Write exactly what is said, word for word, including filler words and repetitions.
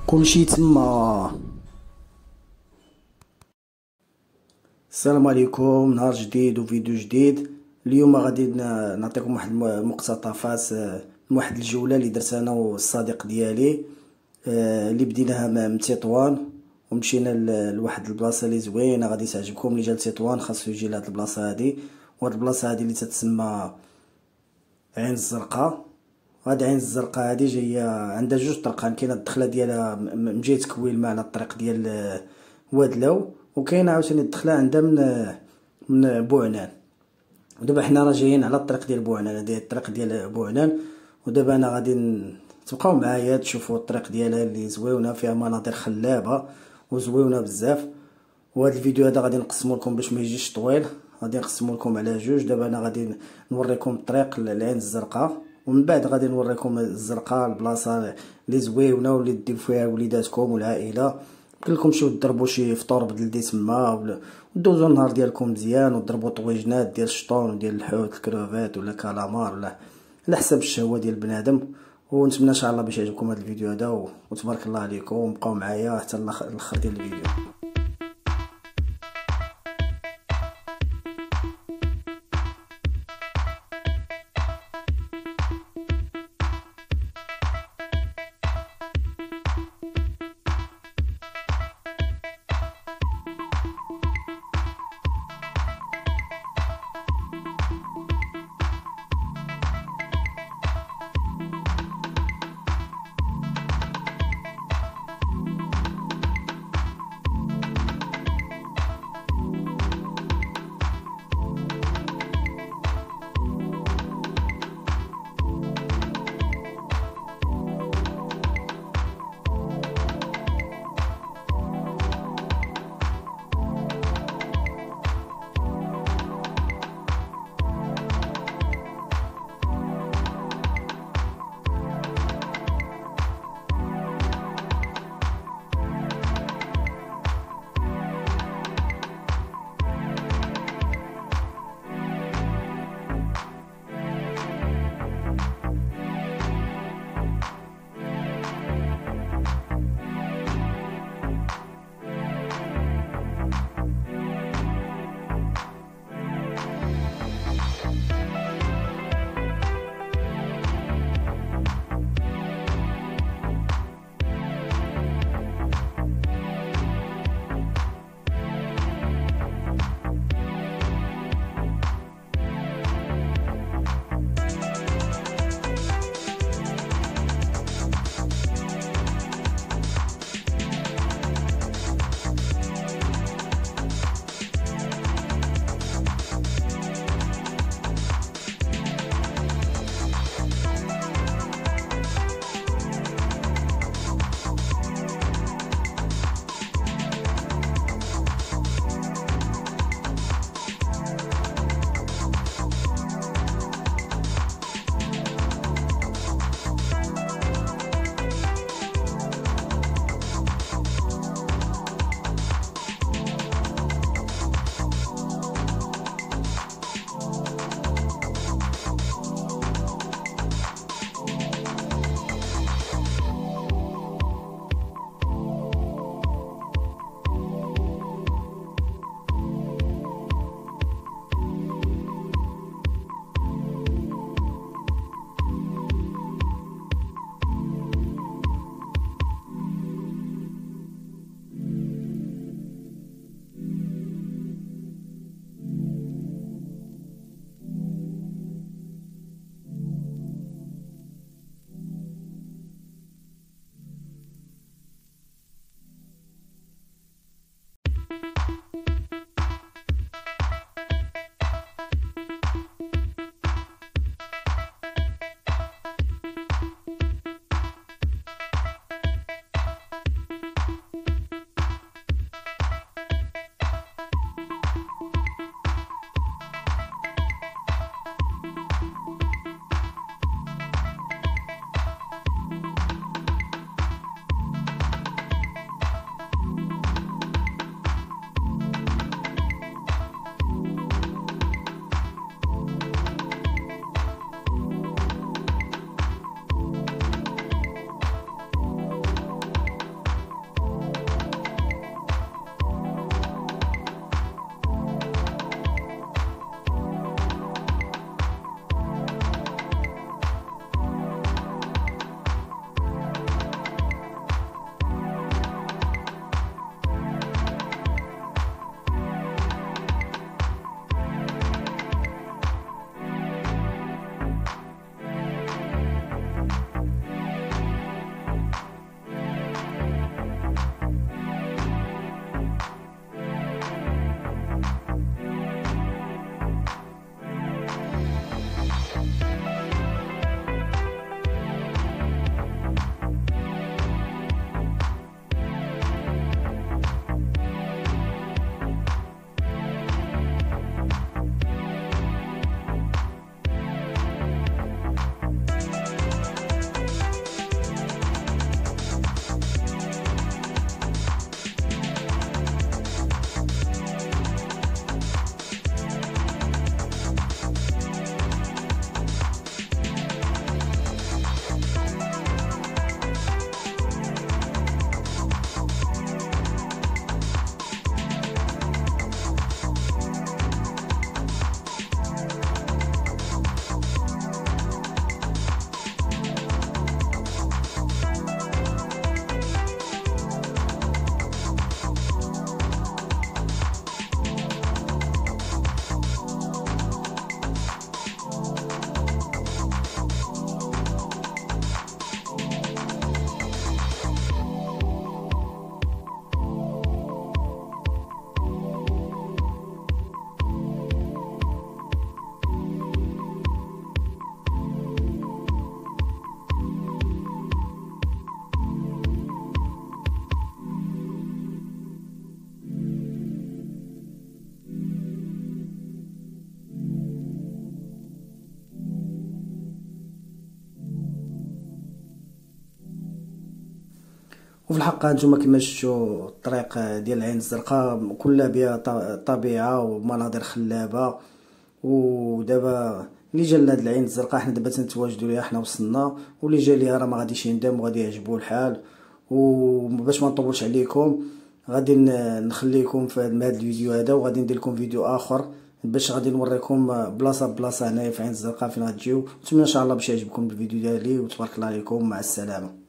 كلشي تما. السلام عليكم، نهار جديد وفيديو جديد. اليوم غادي ن- نعطيكم واحد الم- مقتطفات آه، من واحد الجولة اللي درت انا والصديق ديالي، آه، اللي بديناها م- من تطوان ومشينا ل- لواحد البلاصة اللي زوينة غادي تعجبكم. اللي جا لتطوان خاصو يجي لهاد البلاصة هادي، وهاد البلاصة هادي اللي تتسمى عين الزرقاء. هاد عين الزرقاء هادي جايه عندها جوج طرقان، كاينه الدخله ديالها م- من جهه كويلمه على الطريق ديال آه، وادلو، وكاينه عاوتاني الدخله عندها من آه، من بوعنان. ودابا حنا راه جايين على الطريق ديال بوعنان، هادي الطريق ديال بوعنان. ودابا انا غادي ن- تبقاو معايا تشوفوا الطريق ديالها اللي زويونه، فيها مناظر خلابه وزويونه بزاف. وهذا الفيديو هذا غادي نقسمو لكم باش ما يجيش طويل، غادي نقسمو لكم على جوج. دابا انا غادي نوريكم الطريق للعين الزرقاء، ومن بعد غادي نوريكم الزرقاء، البلاصه اللي زويونه واللي ديو فيها وليداتكم والعائله. قلت لكم شوف تضربوا شي فطور بلدي تما، ولا- ودوزوا النهار ديالكم مزيان، وضربوا طويجنات ديال الشطون وديال الحوت الكروفات ولا كالامار، ولا على حسب الشهوه ديال بنادم. ونتمنى ان شاء الله باش يعجبكم هذا الفيديو هذا، و- وتبارك الله عليكم، بقاو معايا حتى الاخر الآخر ديال الفيديو. وفي الحق هانتوما كما شفتوا الطريق ديال العين الزرقاء كلها بها طبيعه ومناظر خلابه. ودابا اللي جا لهاد العين الزرقاء حنا دابا تنتواجدوا ليها، حنا وصلنا، واللي جا ليها راه ما غاديش يندم وغادي يعجبو الحال. وباش ما نطولش عليكم غادي نخليكم في هذا الفيديو هذا، وغادي ندير لكم فيديو اخر باش غادي نوريكم بلاصه بلاصه هنايا في عين الزرقاء فين غتجيو. نتمنى ان شاء الله باش يعجبكم الفيديو ديالي، وتبارك الله عليكم، مع السلامه.